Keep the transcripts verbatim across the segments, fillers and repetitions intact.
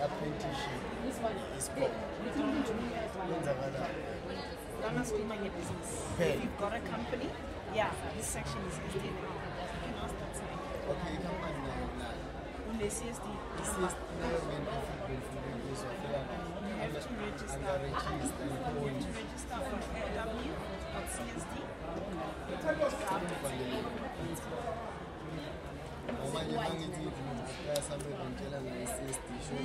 apprenticeship isikolo Don't ask me my business. If you've got a company, yeah, this section is S D now. You can ask that side. okay ikhampani nayo nayo On the C S D, i-C S D nayo ngene-football fundiso you have to register. angaregister You have ikhona to register on w dot c s d. noma nje mangithi yasambe ngitshela ngayo-C S D show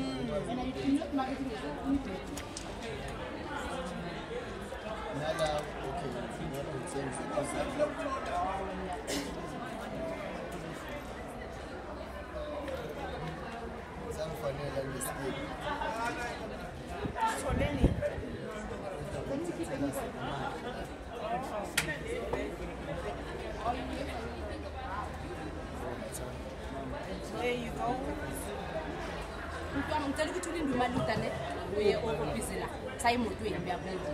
nala okay ngapha ngitsenga sangifanele ngesikini Soleni. There you go. Mntwana ngicela ukuthi ulinde imali internet uye office la sayimotweni ngiyabona.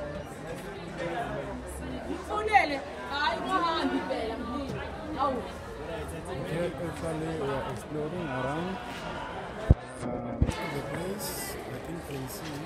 Ufunele hayi ungahambi phela mlimi. Awu. Here actually we are exploring around uh, the place. I think you can see.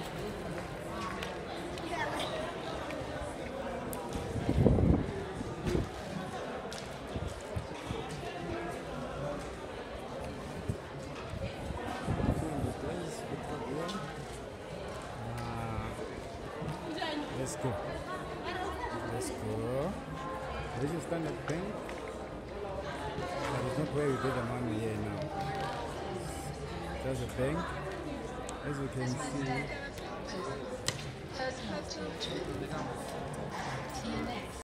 Let's go. Let's go. This is Standard Bank. But it's not where we get the money here now. There's a bank. As you can see.